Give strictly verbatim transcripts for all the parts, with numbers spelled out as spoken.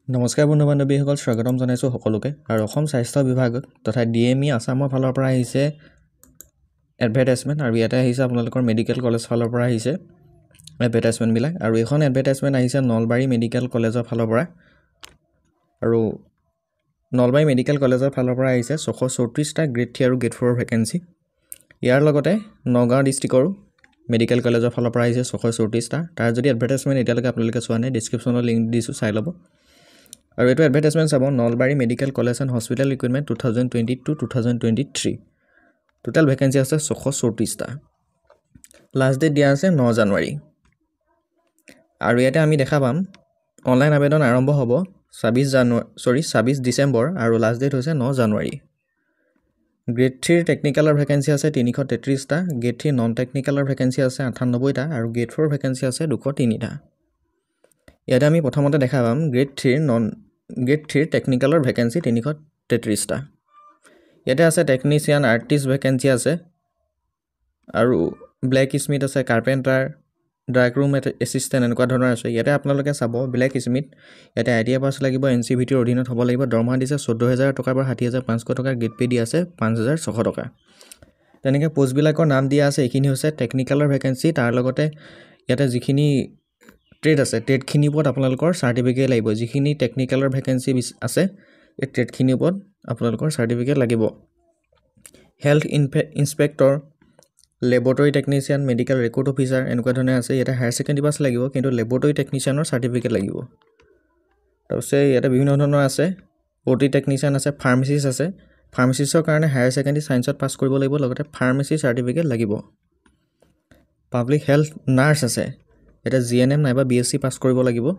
নমস্কাৰ বন্ধু বান্ধৱীসকল, স্বাগতম জনাইছোঁ সকলোকে। আৰু অসম স্বাস্থ্য বিভাগ তথা ডি এম ই আছামৰ ফালৰ পৰা আহিছে এডভাৰটাইজমেণ্ট, আৰু ইয়াতে আহিছে আপোনালোকৰ মেডিকেল কলেজ ফালৰ পৰা আহিছে এডভাৰটাইজমেণ্টবিলাক। আৰু এইখন এডভাৰটাইজমেণ্ট আহিছে নলবাৰী মেডিকেল কলেজৰ ফালৰ পৰা, আৰু নলবাৰী মেডিকেল কলেজৰ ফালৰ পৰা আহিছে ছশ চৌত্ৰিছটা গ্ৰেড থ্ৰী আৰু গ্ৰেড ফ'ৰৰ ভেকেঞ্চি। ইয়াৰ লগতে নগাঁও ডিষ্ট্ৰিক্টৰো মেডিকেল কলেজৰ ফালৰ পৰা আহিছে ছশ চৌত্ৰিছটা। তাৰ যদি এডভাৰটাইজমেণ্ট এতিয়ালৈকে আপোনালোকে চোৱা নাই, ডিছক্ৰিপশ্যনত লিংক দিছোঁ, চাই ল'ব। আৰু এইটো এডভাৰটাইজমেণ্ট চাব Nalbari medical college and hospital recruitment two thousand twenty two two thousand twenty three. Total vacancy আছে ছশ চৌত্ৰিছটা। লাষ্ট ডেট দিয়া আছে ন জানুৱাৰী। আৰু ইয়াতে আমি দেখা পাম অনলাইন আবেদন আৰম্ভ হ'ব ছাব্বিছ জানুৱাৰী চৰি ছাব্বিছ ডিচেম্বৰ, আৰু লাষ্ট ডেট হৈছে ন জানুৱাৰী। গ্ৰেড থ্ৰীৰ টেকনিকেলৰ ভেকেঞ্চি আছে তিনিশ তেত্ৰিছটা, গ্ৰেড থ্ৰী নন টেকনিকেলৰ ভেকেঞ্চি আছে আঠান্নব্বৈটা, আৰু গ্ৰেড ফ'ৰ ভেকেঞ্চি আছে দুশ তিনিটা। ইয়াতে আমি প্ৰথমতে দেখা পাম গ্ৰেড থ্ৰীৰ নন গ্ৰেড থ্ৰীৰ টেকনিকেলৰ ভেকেঞ্চি তিনিশ তেত্ৰিছটা। ইয়াতে আছে টেকনিচিয়ান, আৰ্টিষ্ট ভেকেঞ্চি আছে, আৰু ব্লেক স্মিথ আছে, কাৰ্পেণ্টাৰ, ড্ৰাগ ৰুম এছিষ্টেণ্ট, এনেকুৱা ধৰণৰ আছে। ইয়াতে আপোনালোকে চাব ব্লেক স্মিথ, ইয়াতে আই টি আই পাছ লাগিব, এন চি ভি টিৰ অধীনত হ'ব লাগিব। দৰমহা দিছে চৈধ্য হাজাৰ টকাৰ পৰা ষাঠি হাজাৰ পাঁচশ টকা, গ্ৰেড পে' দি আছে পাঁচ হাজাৰ ছশ টকা। তেনেকৈ পষ্টবিলাকৰ নাম দিয়া আছে। এইখিনি হৈছে টেকনিকেলৰ ভেকেঞ্চি। তাৰ লগতে ইয়াতে যিখিনি ট্ৰেড আছে, ট্ৰেডখিনিৰ ওপৰত আপোনালোকৰ চাৰ্টিফিকেট লাগিব। যিখিনি টেকনিকেলৰ ভেকেঞ্চি আছে, এই ট্ৰেডখিনিৰ ওপৰত আপোনালোকৰ চাৰ্টিফিকেট লাগিব। Health inspector, laboratory technician, medical record officer, এনেকুৱা ধৰণে আছে। ইয়াতে হায়াৰ ছেকেণ্ডেৰী পাছ লাগিব, কিন্তু লেবৰেটৰী টেকনিচিয়ানৰ চাৰ্টিফিকেট লাগিব। তাৰপিছত ইয়াতে বিভিন্ন ধৰণৰ আছে। অ' টি টেকনিচিয়ান আছে, ফাৰ্মাচিষ্ট আছে। ফাৰ্মাচিষ্টৰ কাৰণে হায়াৰ ছেকেণ্ডেৰী ছায়েন্সত পাছ কৰিব লাগিব, লগতে ফাৰ্মাচী চাৰ্টিফিকেট লাগিব। পাব্লিক হেল্থ নাৰ্ছ আছে, ইয়াতে জি এন এম নাইবা বি এছ চি পাছ কৰিব লাগিব।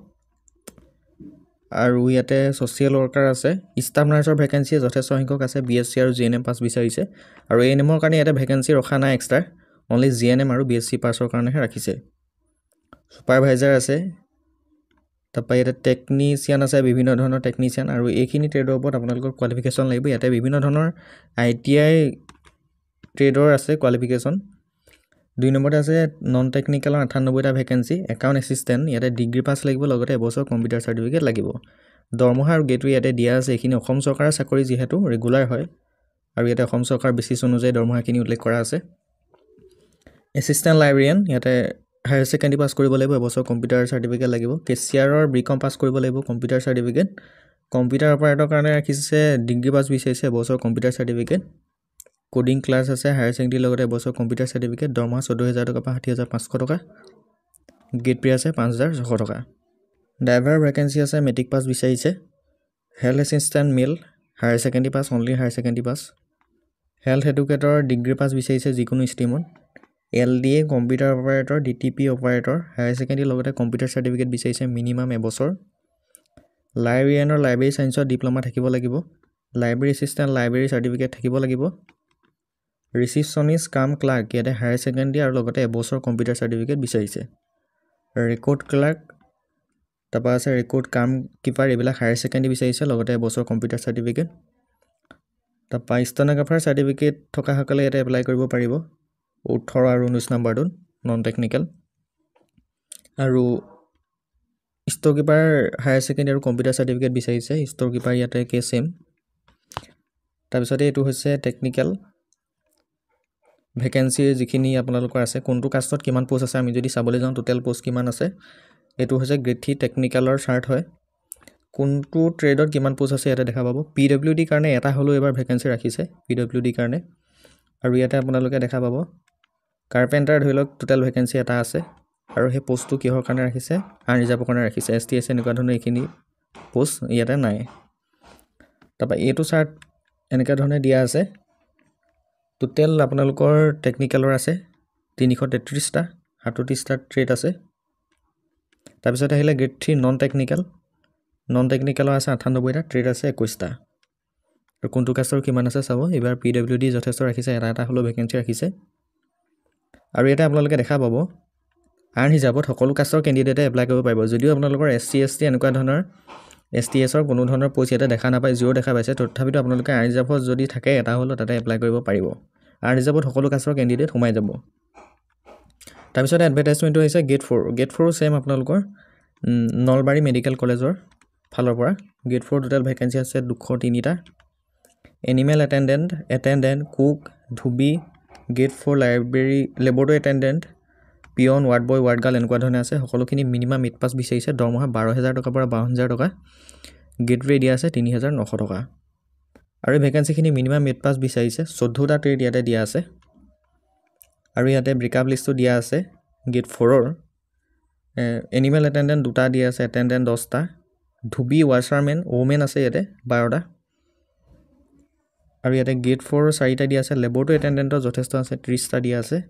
আৰু ইয়াতে ছ'চিয়েল ৱৰ্কাৰ আছে। ষ্টাফ নাৰ্ছৰ ভেকেঞ্চি যথেষ্ট সংখ্যক আছে, বি এছ চি আৰু জি এন এম পাছ বিচাৰিছে। আৰু এ এন এমৰ কাৰণে ইয়াতে ভেকেঞ্চি ৰখা নাই extra, only G N M আৰু বি এছ চি পাছৰ কাৰণেহে ৰাখিছে। ছুপাৰভাইজাৰ আছে। তাৰপৰা ইয়াতে টেকনিচিয়ান আছে, বিভিন্ন ধৰণৰ টেকনিচিয়ান, আৰু এইখিনি ট্ৰেডৰ ওপৰত আপোনালোকৰ কোৱালিফিকেশ্যন লাগিব। ইয়াতে বিভিন্ন ধৰণৰ আই টি আই ট্ৰেডৰ আছে কোৱালিফিকেশ্যন। দুই নম্বৰতে আছে নন টেকনিকেলৰ আঠান্নব্বৈটা ভেকেঞ্চি। একাউণ্ট এছিষ্টেণ্ট, ইয়াতে ডিগ্ৰী পাছ লাগিব, লগতে এবছৰ কম্পিউটাৰ চাৰ্টিফিকেট লাগিব। দৰমহা আৰু গেটৱে ইয়াতে দিয়া আছে। এইখিনি অসম চৰকাৰৰ চাকৰি যিহেতু ৰেগুলাৰ হয়, আৰু ইয়াতে অসম চৰকাৰ বেচিছ অনুযায়ী দৰমহাখিনি উল্লেখ কৰা আছে। এছিষ্টেণ্ট লাইব্ৰেৰিয়ান, ইয়াতে হায়াৰ ছেকেণ্ডেৰী পাছ কৰিব লাগিব, এবছৰ কম্পিউটাৰ চাৰ্টিফিকেট লাগিব। কেচিয়াৰৰ বি কম পাছ কৰিব লাগিব, কম্পিউটাৰ চাৰ্টিফিকেট। কম্পিউটাৰ অপাৰেটৰ কাৰণে ৰাখিছে ডিগ্ৰী পাছ বিচাৰিছে, এবছৰ কম্পিউটাৰ চাৰ্টিফিকেট। কোডিং ক্লাছ আছে হায়াৰ ছেকেণ্ডেৰীৰ লগতে এবছৰ কম্পিউটাৰ চাৰ্টিফিকেট। দৰমহা চৈধ্য হাজাৰ টকাৰ পৰা ষাঠি হাজাৰ পাঁচশ টকা, গেট পে' আছে পাঁচ হাজাৰ ছশ টকা। ড্ৰাইভাৰ ভেকেঞ্চি আছে, মেট্ৰিক পাছ বিচাৰিছে। Health assistant male, higher secondary pass, only higher secondary pass. Health educator degree pass বিচাৰিছে যিকোনো ষ্ট্ৰীমত। L D A computer operator, D T P operator, higher ছেকেণ্ডেৰীৰ লগতে কম্পিউটাৰ চাৰ্টিফিকেট বিচাৰিছে মিনিমাম এবছৰ। লাইব্ৰেৰিয়ানৰ library ছায়েন্সৰ ডিপ্ল'মা থাকিব লাগিব। লাইব্ৰেৰী এছিষ্টেণ্ট লাইব্ৰেৰী চাৰ্টিফিকেট থাকিব লাগিব। ৰিচিপশ্যনিষ্ট কাম ক্লাৰ্ক, ইয়াতে হায়াৰ ছেকেণ্ডেৰী আৰু লগতে এবছৰ কম্পিউটাৰ চাৰ্টিফিকেট বিচাৰিছে। ৰেকৰ্ড ক্লাৰ্ক, তাৰপৰা আছে ৰেকৰ্ড কাম কিপাৰ, এইবিলাক হায়াৰ ছেকেণ্ডেৰী বিচাৰিছে, লগতে এবছৰ কম্পিউটাৰ চাৰ্টিফিকেট। তাৰপৰা ষ্টেন'গ্ৰাফাৰ চাৰ্টিফিকেট থকাসকলে ইয়াতে এপ্লাই কৰিব পাৰিব ওঠৰ আৰু ঊনৈছ নম্বৰটোত, নন টেকনিকেল। আৰু ষ্ট'ৰ কিপাৰ হায়াৰ ছেকেণ্ডেৰী আৰু কম্পিউটাৰ চাৰ্টিফিকেট বিচাৰিছে। ষ্ট'ৰ কিপাৰ ইয়াতে কে ছেম। তাৰপিছতে এইটো হৈছে টেকনিকেল ভেকেঞ্চি যিখিনি আপোনালোকৰ আছে, কোনটো কাষ্টত কিমান পষ্ট আছে আমি যদি চাবলৈ যাওঁ, টোটেল পষ্ট কিমান আছে। এইটো হৈছে গ্ৰেড থ্ৰী টেকনিকেলৰ চাৰ্ট হয়। কোনটো ট্ৰেডত কিমান পষ্ট আছে ইয়াতে দেখা পাব। পি ডব্লিউ ডিৰ কাৰণে এটা হ'লেও এবাৰ ভেকেঞ্চি ৰাখিছে, পি ডব্লিউ ডিৰ কাৰণে। আৰু ইয়াতে আপোনালোকে দেখা পাব কাৰ্পেণ্টাৰ ধৰি লওক টোটেল ভেকেঞ্চি এটা আছে, আৰু সেই পষ্টটো কিহৰ কাৰণে ৰাখিছে, আনৰিজাৰ্ভৰ কাৰণে ৰাখিছে। এছ টি এছ এনেকুৱা ধৰণৰ এইখিনি পষ্ট ইয়াতে নাই। তাৰপৰা এইটো চাৰ্ট এনেকুৱা ধৰণে দিয়া আছে। টোটেল আপোনালোকৰ টেকনিকেলৰ আছে তিনিশ তেত্ৰিছটা, সাতত্ৰিছটা ট্ৰেড আছে। তাৰপিছত আহিলে grade three non technical. Non technical আছে আঠান্নব্বৈটা, ট্ৰেড আছে একৈছটা। আৰু কোনটো কাষ্টৰ কিমান আছে চাব। এইবাৰ পি ডব্লিউ ডি যথেষ্ট ৰাখিছে, এটা এটা হ'লেও ভেকেঞ্চি ৰাখিছে। আৰু ইয়াতে আপোনালোকে দেখা পাব আৰ্ণ হিচাপত সকলো কাষ্টৰ কেণ্ডিডেটে এপ্লাই কৰিব পাৰিব। যদিও আপোনালোকৰ এছ চি এছ টি এনেকুৱা ধৰণৰ এছ টি এছৰ কোনো ধৰণৰ পষ্ট ইয়াতে দেখা নাপায়, জিৰ' দেখা পাইছে, তথাপিতো আপোনালোকে আৰ্ণ হিচাপত যদি থাকে এটা হ'লেও তাতে এপ্লাই কৰিব পাৰিব। আৰ্ণ হিচাপত সকলো কাষ্টৰ কেণ্ডিডেট সোমাই যাব। তাৰপিছত এডভাৰটাইজমেণ্টটো হৈছে গেট ফ'ৰ। গেট ফ'ৰো ছেম আপোনালোকৰ নলবাৰী মেডিকেল কলেজৰ ফালৰ পৰা গ্ৰেড ফ'ৰ টোটেল ভেকেঞ্চি আছে দুশ তিনিটা animal attendant attendant cook dhobi grade four library laboratory attendant peon ward boy ward girl এনেকুৱা ধৰণে আছে সকলোখিনি মিনিমাম এইট পাছ বিচাৰিছে দৰমহা বাৰ হাজাৰ টকাৰ পৰা বাৱন্ন হাজাৰ টকা গ্ৰেড ৰে দিয়া আছে তিনি হাজাৰ নশ টকা আৰু ভেকেঞ্চিখিনি মিনিমাম এইট পাছ বিচাৰিছে চৈধ্যটা ট্ৰেড ইয়াতে দিয়া আছে আৰু ইয়াতে ব্ৰেকআপ লিষ্টটো দিয়া আছে গ্ৰেড ফ'ৰৰ এনিমেল এটেণ্ডেণ্ট দুটা দিয়া আছে এটেণ্ডেণ্ট দহটা ধুবি ৱাছাৰমেন ওমেন আছে ইয়াতে বাৰটা আৰু ইয়াতে গ্ৰেড ফ'ৰৰ চাৰিটা দিয়া আছে লেবৰেটৰী এটেণ্ডেণ্টৰ যথেষ্ট আছে ত্ৰিছটা দিয়া আছে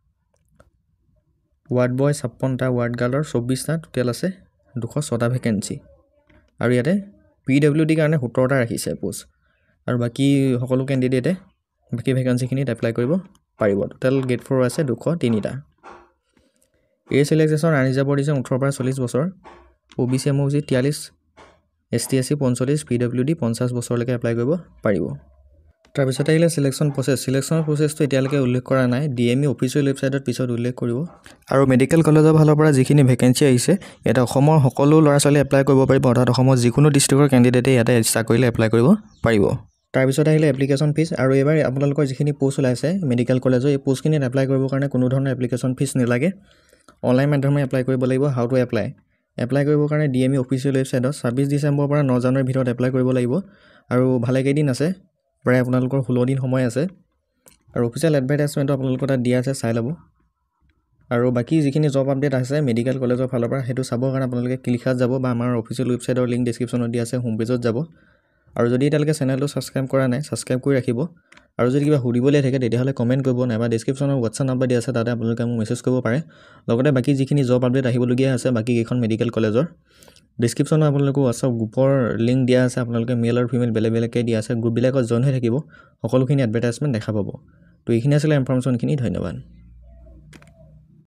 ৱাৰ্ড বয় ছাপ্পন্নটা ৱাৰ্ড গাৰ্লৰ চৌব্বিছটা টোটেল আছে দুশ ছটা ভেকেঞ্চি আৰু ইয়াতে পি ডব্লিউ ডিৰ কাৰণে সোতৰটা ৰাখিছে পোষ্ট আৰু বাকী সকলো কেণ্ডিডেটে বাকী ভেকেঞ্চিখিনিত এপ্লাই কৰিব পাৰিব টোটেল গ্ৰেড ফ'ৰ আছে দুশ তিনিটা এই চিলেকশ্যন আনৰিজাৰ্ভ দিছে ওঠৰৰ পৰা চল্লিছ বছৰ O' B C M O' C তিয়াল্লিছ এছ টি এছ চি পঞ্চল্লিছ পি ডব্লিউ ডি পঞ্চাছ বছৰলৈকে এপ্লাই কৰিব পাৰিব তাৰপিছত আহিলে চিলেকশ্যন প্ৰচেছ চিলেকশ্যন প্ৰচেছটো এতিয়ালৈকে উল্লেখ কৰা নাই ডি এম ই অফিচিয়েল ৱেবছাইটত পিছত উল্লেখ কৰিব আৰু মেডিকেল কলেজৰ ফালৰ পৰা যিখিনি ভেকেঞ্চি আহিছে ইয়াতে অসমৰ সকলো ল'ৰা ছোৱালী এপ্লাই কৰিব পাৰিব অৰ্থাৎ অসমৰ যিকোনো ডিষ্ট্ৰিক্টৰ কেণ্ডিডেটে ইয়াতে ইচ্ছা কৰিলে এপ্লাই কৰিব পাৰিব তাৰপিছত আহিলে এপ্লিকেশ্যন ফিজ আৰু এইবাৰ আপোনালোকৰ যিখিনি পোষ্ট ওলাইছে মেডিকেল কলেজৰ এই পোষ্টখিনিত এপ্লাই কৰিবৰ কাৰণে কোনো ধৰণৰ এপ্লিকেশ্যন ফিজ নালাগে অনলাইন মাধ্যমেৰে এপ্লাই কৰিব লাগিব হাউ টু এপ্লাই এপ্লাই কৰিবৰ কাৰণে ডি এম ই অফিচিয়েল ৱেবছাইটত ছাব্বিছ ডিচেম্বৰৰ পৰা ন জানুৱাৰীৰ ভিতৰত এপ্লাই কৰিব লাগিব আৰু ভালেকেইদিন আছে প্ৰায় আপোনালোকৰ ষোল্ল দিন সময় আছে আৰু অফিচিয়েল এডভাৰটাইজমেণ্টটো আপোনালোকৰ তাত দিয়া আছে চাই ল'ব আৰু বাকী যিখিনি জব আপডেট আছে মেডিকেল কলেজৰ ফালৰ পৰা সেইটো চাবৰ কাৰণে আপোনালোকে ক্লিকাত যাব বা আমাৰ অফিচিয়েল ৱেবছাইটৰ লিংক ডেছক্ৰিপশ্যনত দিয়া আছে হোম পেজত যাব আৰু যদি এতিয়ালৈকে চেনেলটো ছাবস্ক্ৰাইব কৰা নাই ছাবস্ক্ৰাইব কৰি ৰাখিব আৰু যদি কিবা সুধিবলৈ থাকে তেতিয়াহ'লে কমেণ্ট কৰিব নাইবা ডেছক্ৰিপশ্যনৰ হোৱাটছআপ নাম্বাৰ দিয়া আছে তাতে আপোনালোকে মোক মেছেজ কৰিব পাৰে লগতে বাকী যিখিনি জব আপডেট আহিবলগীয়া আছে বাকী কেইখন মেডিকেল কলেজৰ ডেছক্ৰিপশ্যনত আপোনালোকৰ হোৱাটছআপ গ্ৰুপৰ লিংক দিয়া আছে আপোনালোকে মেল আৰু ফিমেল বেলেগ বেলেগকৈ দিয়া আছে গ্ৰুপবিলাকত জইন হৈ থাকিব সকলোখিনি এডভাৰটাইজমেণ্ট দেখা পাব তো এইখিনি আছিলে ইনফৰ্মেশ্যনখিনি ধন্যবাদ